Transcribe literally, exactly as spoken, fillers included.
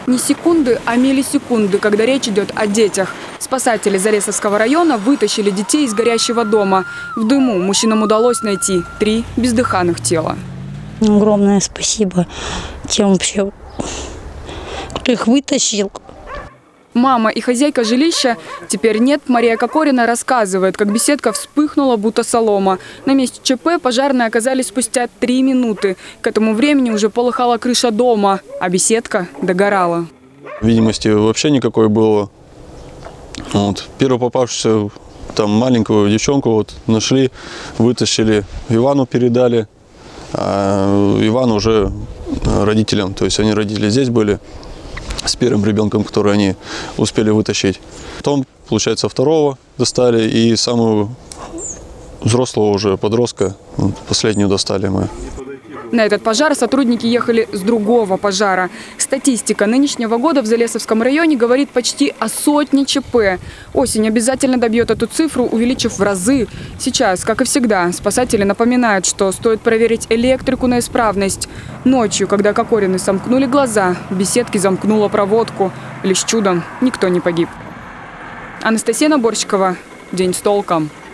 Не секунды, а миллисекунды, когда речь идет о детях. Спасатели Заресовского района вытащили детей из горящего дома. В дыму мужчинам удалось найти три бездыханных тела. Огромное спасибо тем вообще, кто их вытащил. Мама и хозяйка жилища «Теперь нет» Мария Кокорина рассказывает, как беседка вспыхнула, будто солома. На месте ЧП пожарные оказались спустя три минуты. К этому времени уже полыхала крыша дома, а беседка догорала. Видимости вообще никакой было. Вот. Первую попавшуюся там маленькую девчонку вот нашли, вытащили, Ивану передали. А Иван уже родителям, то есть они родители здесь были, с первым ребенком, который они успели вытащить. Потом, получается, второго достали и самую взрослого уже подростка, последнюю достали мы. На этот пожар сотрудники ехали с другого пожара. Статистика нынешнего года в Залесовском районе говорит почти о сотне ЧП. Осень обязательно добьет эту цифру, увеличив в разы. Сейчас, как и всегда, спасатели напоминают, что стоит проверить электрику на исправность. Ночью, когда Кокорины сомкнули глаза, в беседке замкнула проводку. Лишь чудом никто не погиб. Анастасия Наборщикова. День с толком.